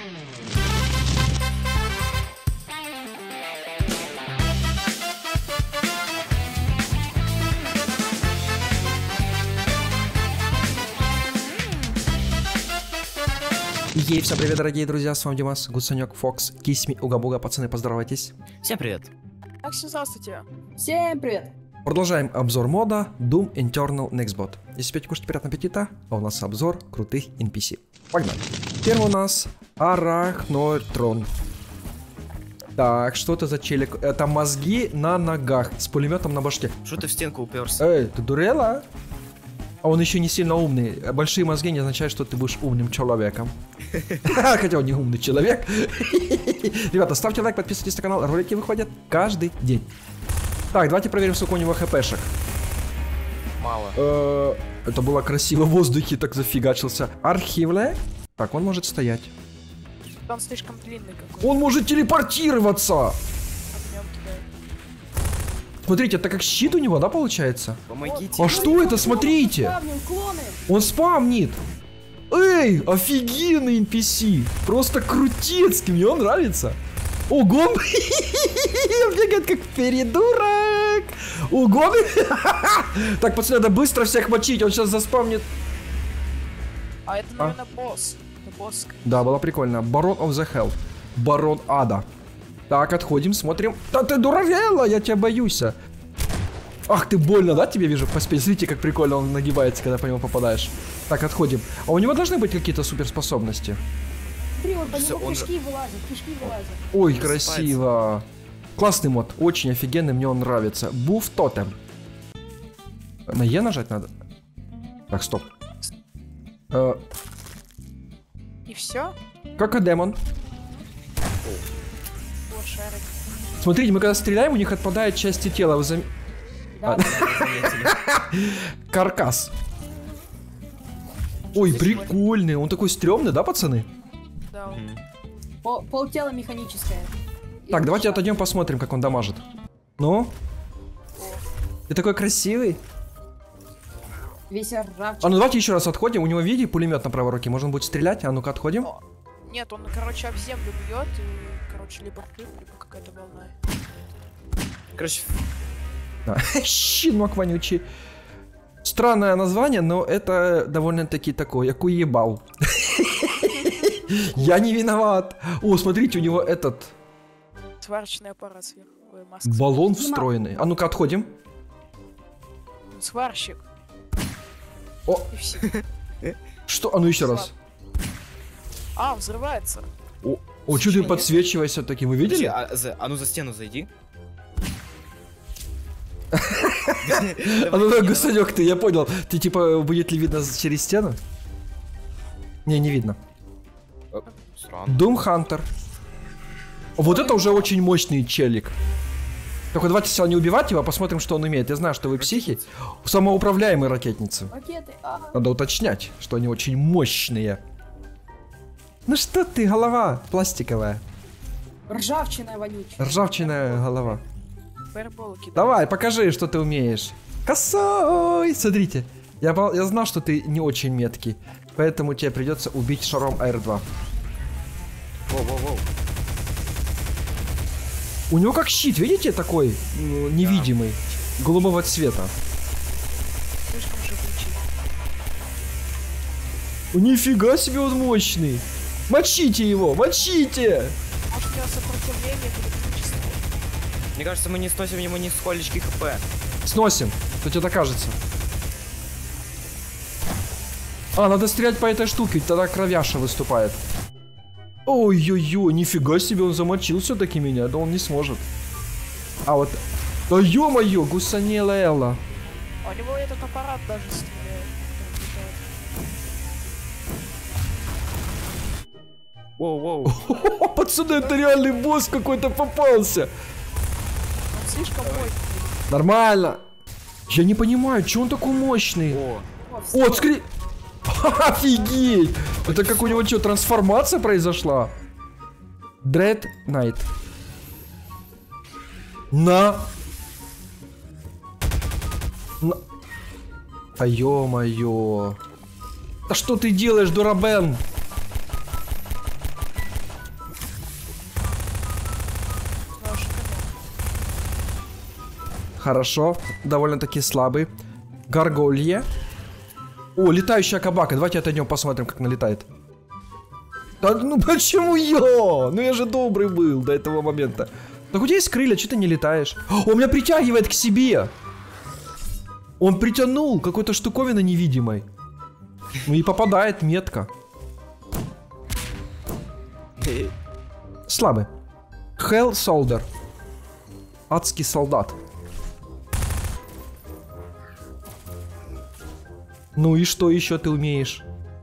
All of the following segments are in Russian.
Ей, всем привет, дорогие друзья, с вами Димас, Гуцанек, Фокс, Кисми, Уга-Буга, пацаны, поздоровайтесь. Всем привет. Аксио, здравствуйте. Всем привет. Продолжаем обзор мода Doom Eternal Nextbot. Если пьете, кушать, приятного аппетита, а у нас обзор крутых NPC. Погнали. Первый у нас Арахнотрон. Так, что это за челик? Это мозги на ногах с пулеметом на башке. Что ты в стенку уперся? Эй, ты дурела? А он еще не сильно умный. Большие мозги не означают, что ты будешь умным человеком. Хотя он не умный человек. Ребята, ставьте лайк, подписывайтесь на канал. Ролики выходят каждый день. Так, давайте проверим, сколько у него хпшек. Мало. Это было красиво в воздухе, так зафигачился. Архивле. Так, он может стоять. Он слишком длинный какой-то. Он может телепортироваться. Огнем кидает. Смотрите, это как щит у него, да, получается? Помогите. А что это? Смотрите. Спавним, клоны. Он спамнит. Эй, офигенный NPC. Просто крутецкий, мне он нравится. Ого, он бегает как передурок. Ого. Так, пацаны, надо быстро всех мочить, он сейчас заспамнит. А это, наверное, босс. Это босс. Да, было прикольно. Барон of the Hell. Барон ада. Так, отходим, смотрим. Да ты дуравела, я тебя боюсь. Ах, ты больно, да, тебе вижу по спине? Смотрите, как прикольно он нагибается, когда по нему попадаешь. Так, отходим. А у него должны быть какие-то суперспособности? Смотри, вот по нему Он- кишки вылазят, кишки вылазят. Ой, Высыпается. красиво. Классный мод, очень офигенный, мне он нравится. Буф тотем. На Е нажать надо? Так, стоп. И все? Как демон. Вот шарик. Смотрите, мы когда стреляем, у них отпадает части тела. Вы Да, Каркас. Ой, прикольный. Он такой стрёмный, да, пацаны? Да, он. полтела механическое. Так, давайте отойдем, посмотрим, как он дамажит. Ну? Ты такой красивый. Весь ржавчик. А ну давайте еще раз отходим. У него, видите, пулемет на правой руке. Можно будет стрелять. А ну-ка, отходим. О, нет, он, короче, об землю бьет и, короче, либо взрыв, либо какая-то волна. Короче, Да. Щенок вонючий. Странное название, но это довольно-таки такое. Я куебал. Я не виноват. О, смотрите, у него этот Сварочный аппарат сверху. Ой, маска. баллон встроенный. А ну-ка, отходим. Он сварщик. О, И все. что? А ну еще раз. А, взрывается. О, что ты подсвечиваешься таким? Вы подожди, видели? а ну за стену зайди. А ну так, Гусанек, ты, я понял. Ты типа, будет ли видно через стену? Не видно. Странно. Doom Hunter. Вот это уже очень мощный челик. Только давайте сначала не убивать его, а посмотрим, что он умеет. Я знаю, что вы психи. Самоуправляемые ракетницы. Ракеты. Надо уточнять, что они очень мощные. Ну что ты, голова пластиковая. Ржавчина вонючая. Ржавчиная голова. Фаерболы кидает. Давай, покажи, что ты умеешь. Косой! Смотрите, я знал, что ты не очень меткий. Поэтому тебе придется убить шаром R2. Воу-воу-воу. У него как щит, видите, такой невидимый, голубого цвета. Слишком живучий. Нифига себе он мощный. Мочите его, мочите! Может, у него сопротивление к электричеству? Мне кажется, мы не сносим ему ни сколечки хп. Сносим, что тебе докажется. А, надо стрелять по этой штуке, тогда кровяша выступает. Ой-ой-ой, нифига себе, он замочил все-таки меня, да он не сможет. А вот... Да ё-моё, гусанела Элла. А у него этот аппарат даже стреляет. Воу-воу. Пацаны, это реальный босс какой-то попался. Он слишком мощный. Нормально. Я не понимаю, че он такой мощный. О, О, скри... Офигеть! Это как у него что, трансформация произошла? Dread Knight. На... А ё-моё. А что ты делаешь, Дурабен? Хорошо. Довольно-таки слабый. Гарголье. О, летающая кабака. Давайте отойдем, посмотрим, как она летает. Да ну почему я? Ну я же добрый был до этого момента. Так у тебя есть крылья, что ты не летаешь? О, он меня притягивает к себе. Он притянул какой-то штуковиной невидимой. Ну и попадает метко. Слабый. Hell Soldier. Адский солдат. Ну и что еще ты умеешь?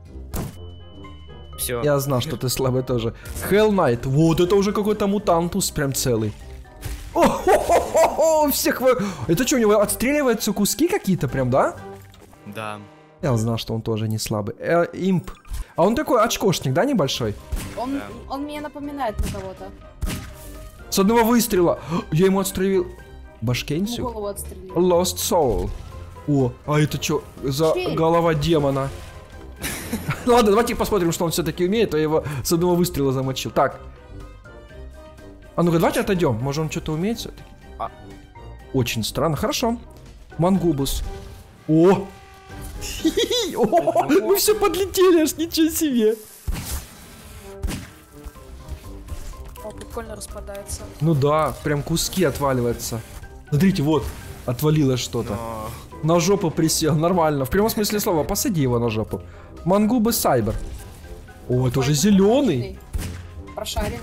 Все. Я знал, что ты слабый тоже. Hell Knight. Вот это уже какой-то мутантус прям целый. О-хо-хо-хо-хо! Всех вы... Это что, у него отстреливаются куски какие-то прям, да? Да. Я знал, что он тоже не слабый. Имп. А он такой очкошник, да, небольшой? Он мне напоминает на кого-то. С одного выстрела. Я ему отстрелил Ему башкенцию. голову отстрелил. Lost Soul. О, а это что за Череп. голова демона? Ладно, давайте посмотрим, что он все-таки умеет, а я его с одного выстрела замочил. Так. А ну-ка, давайте отойдем. Может, он что-то умеет все-таки? А. Очень странно. Хорошо. Мангубус. О! О, мы все подлетели, аж ничего себе. О, прикольно распадается. Ну да, прям куски отваливаются. Смотрите, вот, отвалилось что-то. Но... На жопу присел, нормально. В прямом смысле слова, посади его на жопу. Мангубы Сайбер. О, это уже зеленый. Прошаренный.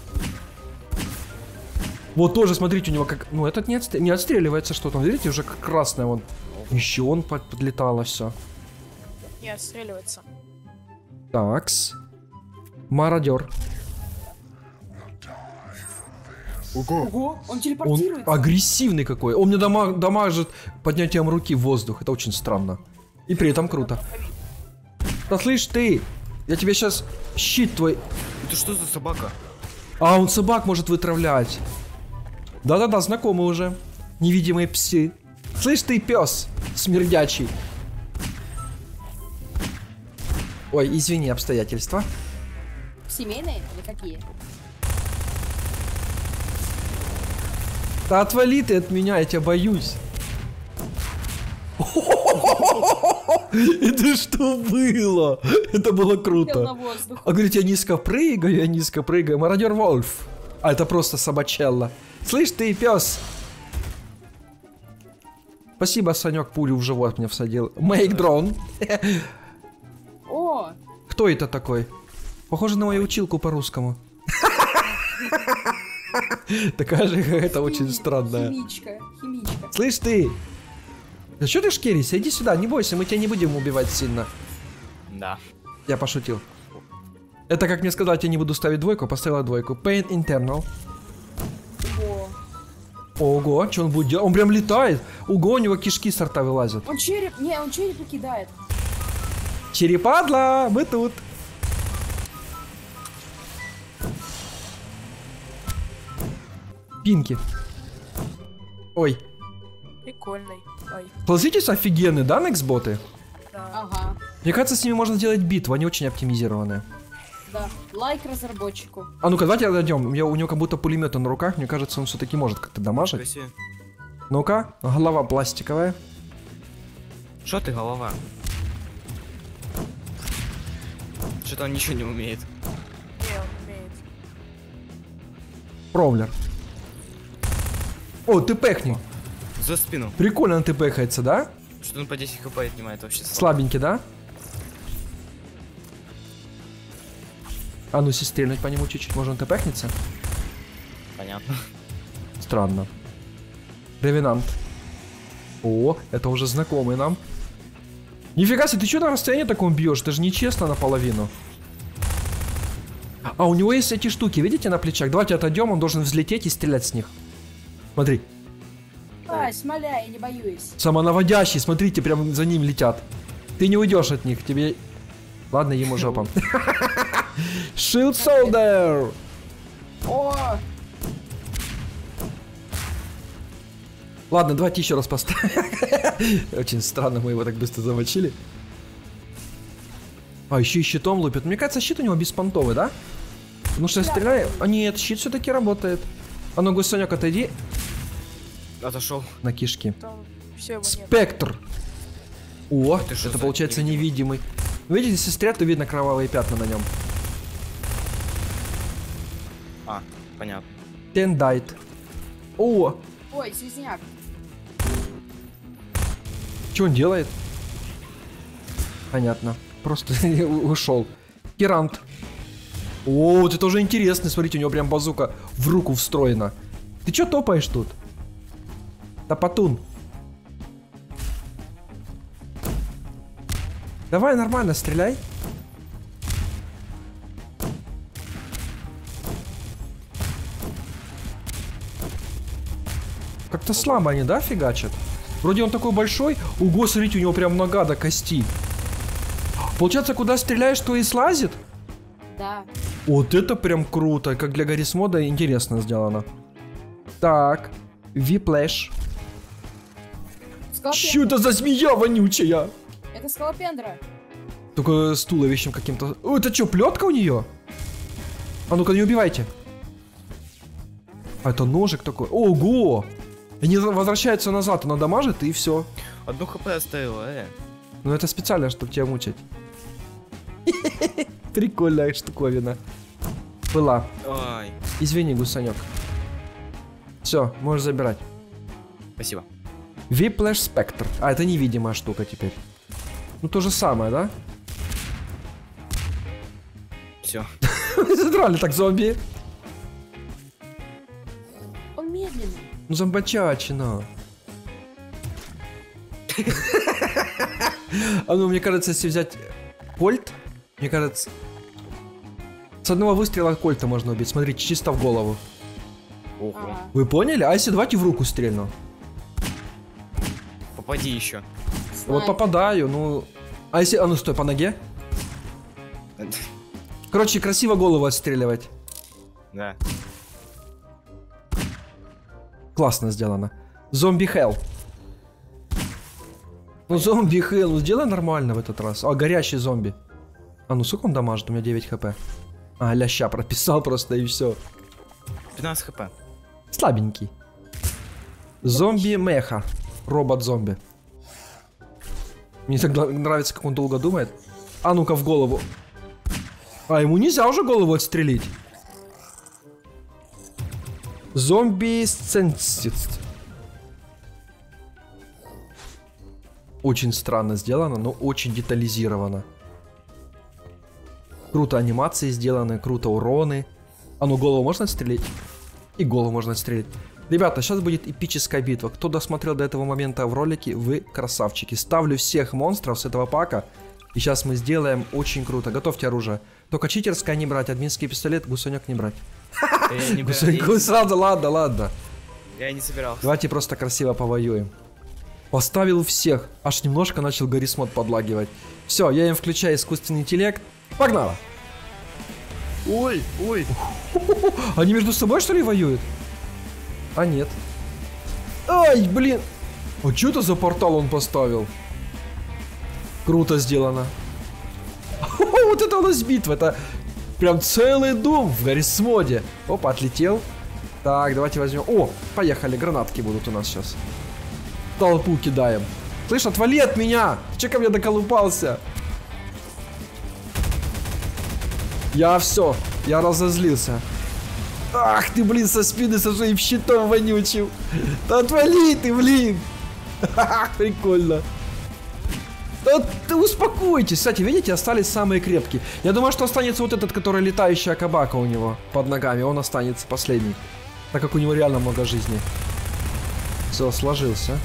Вот тоже, смотрите, у него как... Ну, этот не отстреливается что-то. Видите, уже как красное вон. Еще он подлетало все. Не отстреливается. Такс. Мародер. Ого, он Он телепортируется. агрессивный какой. Он мне дамажит поднятием руки в воздух. Это очень странно. И при этом круто. Да слышь ты, я тебе сейчас щит твой... Это что за собака? А, он собак может вытравлять. Да-да-да, знакомы уже. Невидимые псы. Слышь ты, пес смердячий. Ой, извини, обстоятельства. Семейные или какие? Да отвали ты от меня, я тебя боюсь. Это что было? Это было Летел на круто. воздух. А говорит, я низко прыгаю. Мародер Вольф. А это просто собачелла. Слышь ты, пес. Спасибо, Санек, пулю в живот мне всадил. Make drone. О, Кто это такой? Похоже на мою училку по-русскому. Такая же какая-то очень странная. химичка. Слышь ты! Да что ты шкеришься? Иди сюда, не бойся, мы тебя не будем убивать сильно. Да. Я пошутил. Это как мне сказать, я не буду ставить двойку, поставила двойку. Pain internal. О, Ого, что он будет делать? Он прям летает. Ого, у него кишки с рта вылазят. он череп, не, он череп кидает. Черепадла, мы тут. Пинки. Ой. Прикольный. Ой, Плазитесь офигенный, да, Nextboты? да. Ага, Мне кажется, с ними можно сделать битву, они очень оптимизированные. да. Лайк разработчику. А ну-ка, давайте отойдем. У него как будто пулемет на руках. Мне кажется, он все-таки может как-то дамажить. Красиво. Ну-ка, голова пластиковая. Что ты, голова? Что-то он ничего не умеет. Не, он умеет. Провлер. О, ты пехни. За спину. Прикольно он ты пехается, да? Что он по 10 хп отнимает вообще. Слабенький, да? А ну, если стрельнуть по нему чуть-чуть, может он ты пехнется? Понятно. Странно. Ревенант. О, это уже знакомый нам. Нифига себе, ты что на расстоянии таком бьешь? Это же нечестно наполовину. А у него есть эти штуки, видите, на плечах? Давайте отойдем, он должен взлететь и стрелять с них. Смотри. Ай, смоля, я не боюсь. Самонаводящий, смотрите, прям за ним летят. Ты не уйдешь от них, тебе... Ладно, ему жопа. Shield Soldier! О, Ладно, давайте еще раз поставим. Очень странно, мы его так быстро замочили. А, еще и щитом лупит. Мне кажется, щит у него беспонтовый, да? Потому что я стреляю... А нет, щит все-таки работает. А ну, Гусанек, отойди. Отошел. на кишки. Там все его нет. Спектр. О, Это что это за получается невидимый. Видите, если стрелять, то видно кровавые пятна на нем. А, понятно. Тендайт. О, Ой, слизняк. что он делает? Понятно. Просто ушел. Керант. О, вот это уже интересно. Смотрите, у него прям базука в руку встроена. Ты чё топаешь тут? Топотун. Давай нормально стреляй. Как-то слабо они, да, фигачат? Вроде он такой большой. Ого, смотрите, у него прям нога до кости. Получается, куда стреляешь, то и слазит? Да. Вот это прям круто. Как для Гаррис мода интересно сделано. Так. Виплэш. Чё это за змея вонючая? Это скалопендра. Только с туловищем каким-то. О, это что, плетка у нее? А ну-ка, не убивайте. А это ножик такой. Ого! Они возвращаются назад, она дамажит и все. Одну хп оставила, Ну это специально, чтобы тебя мучить. Прикольная штуковина. Была. Ой, Извини, гусанек. Все, можешь забирать. спасибо. Whiplash Spectre. А, это невидимая штука теперь. Ну то же самое, да? Все. Задрали так зомби. Он медленный. Ну зомбачачина. А ну, мне кажется, если взять кольт, мне кажется, с одного выстрела кольта можно убить. Смотрите, чисто в голову. Ого. Ага. Вы поняли? А если давайте в руку стрельну? Попади еще. Вот Снайпер. попадаю, ну... А если... А ну стой, по ноге? Короче, красиво голову отстреливать. Да. Классно сделано. Зомби Hell. Ну зомби Hell, ну сделай нормально в этот раз. А, горящий зомби. А ну сколько он дамажит? У меня 9 хп. А, ляща прописал просто и все. 15 хп. Слабенький. Зомби Меха. Робот-зомби. Мне так нравится, как он долго думает. А ну-ка в голову. А ему нельзя уже голову отстрелить. Зомби сценсист. Очень странно сделано, но очень детализировано. Круто анимации сделаны, круто уроны. А ну голову можно отстрелить? И голову можно отстрелить. Ребята, сейчас будет эпическая битва. Кто досмотрел до этого момента в ролике, вы красавчики. Ставлю всех монстров с этого пака. И сейчас мы сделаем очень круто. Готовьте оружие. Только читерское не брать, админский пистолет, гусанек не брать. Сразу, ладно. Я не собирался. Давайте просто красиво повоюем. Поставил всех. Аж немножко начал Гаррис мод подлагивать. Все, я им включаю искусственный интеллект. Погнали. Ой. Они между собой, что ли, воюют? А нет. Ай, блин. А что это за портал он поставил? Круто сделано. Вот это у нас битва. Это прям целый дом в Гаррис моде. Опа, отлетел. Так, давайте возьмем. О, поехали, гранатки будут у нас сейчас. Толпу кидаем. Слышь, отвали от меня. Ты че ко мне доколупался? Я все, я разозлился. Ах ты, блин, со спины со своим щитом вонючим. Да отвали ты, блин. Прикольно. Да успокойтесь. Кстати, видите, остались самые крепкие. Я думаю, что останется вот этот, который летающая кабака у него под ногами. Он останется последний. Так как у него реально много жизни. Все, сложился.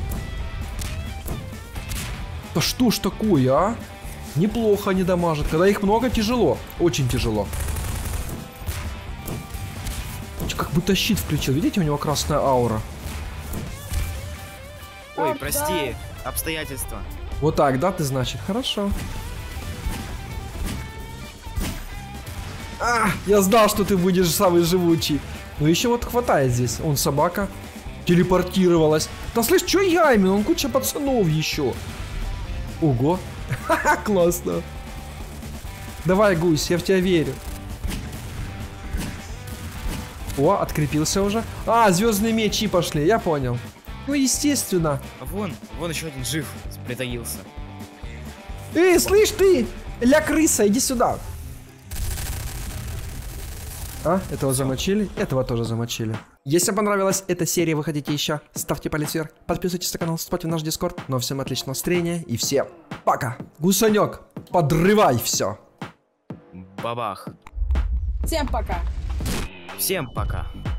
Да что ж такое, а? Неплохо они дамажат. Когда их много, тяжело. Очень тяжело. Как будто щит включил. Видите, у него красная аура. Ой, прости. Обстоятельства. Вот так, да, ты значит? Хорошо. А, я знал, что ты будешь самый живучий. Но еще вот хватает здесь. Он собака. Телепортировалась. Да слышь, что я именно? Он куча пацанов еще. Ого. Ха-ха, классно. Давай, гусь, я в тебя верю. О, открепился уже. А, звездные мечи пошли, я понял. Ну, естественно. Вон еще один жив, притаился. Эй, слышь ты! Ля крыса, иди сюда. А, этого замочили, этого тоже замочили. Если понравилась эта серия, вы хотите еще, ставьте палец вверх, подписывайтесь на канал, вступайте в наш дискорд. Ну а всем отличного настроения и всем пока. Гусанек, подрывай все. Бабах. Всем пока. Всем пока.